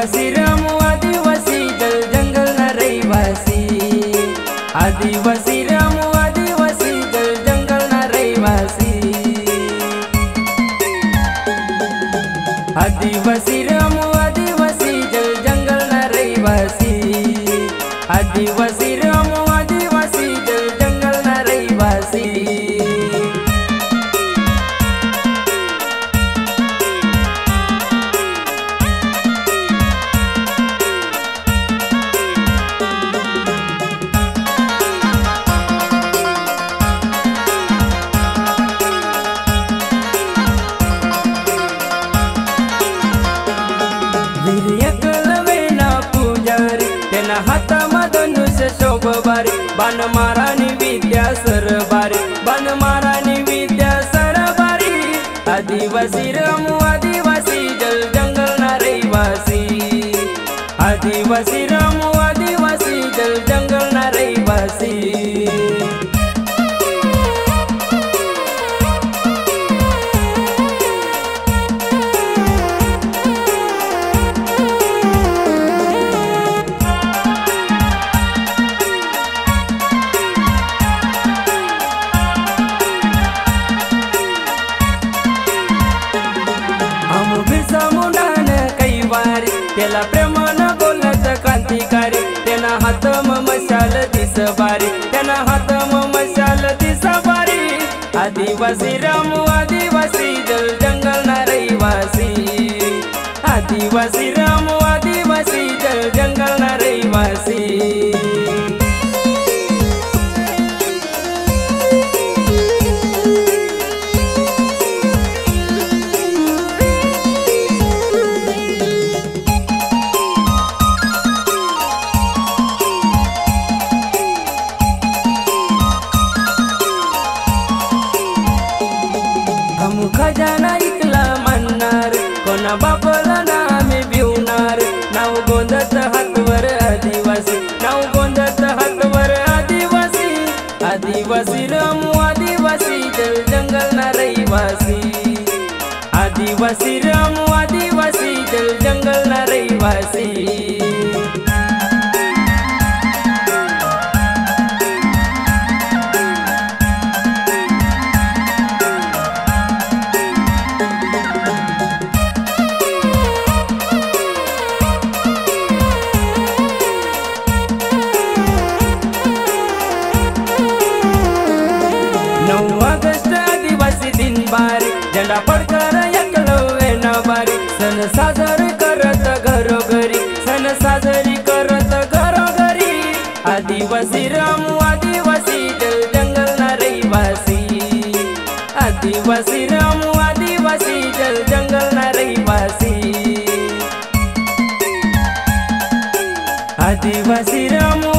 आदिवासी रामू आदिवासी जल जंगल ना रहिवासी। आदिवासी रामू आदिवासी जल जंगल ना रहिवासी। आदिवासी रामू आदिवासी जल जंगल ना रहिवासी। आदिवासी रामू आदिवासी जल जंगल ना रहिवासी। हाथमा धनुष शोभबारी बाण मारानी विद्या सरबारी। बाण मारानी विद्या सरबारी। आदिवासी रामू आदिवासी जल जंगल ना रहिवासी। आदिवासी रामू आदिवासी जल जंगल ना रहिवासी। त्याला प्रेमानं बोलत क्रांतिकारी। त्याना हातम मशाल दिसबारी। त्याना हातम मशाल दिसबारी। आदिवासी रामू आदिवासी जल जंगल ना रहिवासी। आदिवासी रामू आदिवासी जल जंगल ना रहिवासी। खजाना इकला म्हणणार कोणा बापाला ना आम्ही भिवणार। नाव गोंदत हातवर आदिवासी। नाव गोंदत हातवर आदिवासी। आदिवासी रामू आदिवासी जल जंगल ना रहिवासी। आदिवासी रामू आदिवासी जल जंगल ना रहिवासी। झेंडा फडकर एकलो बारी। सण साजरी करत घरोघरी। सण साजरी करत घरोघरी। आदिवासी रामू आदिवासी जल जंगल ना रहिवासी। आदिवासी रामू आदिवासी जल जंगल ना रहिवासी। आदिवासी रामू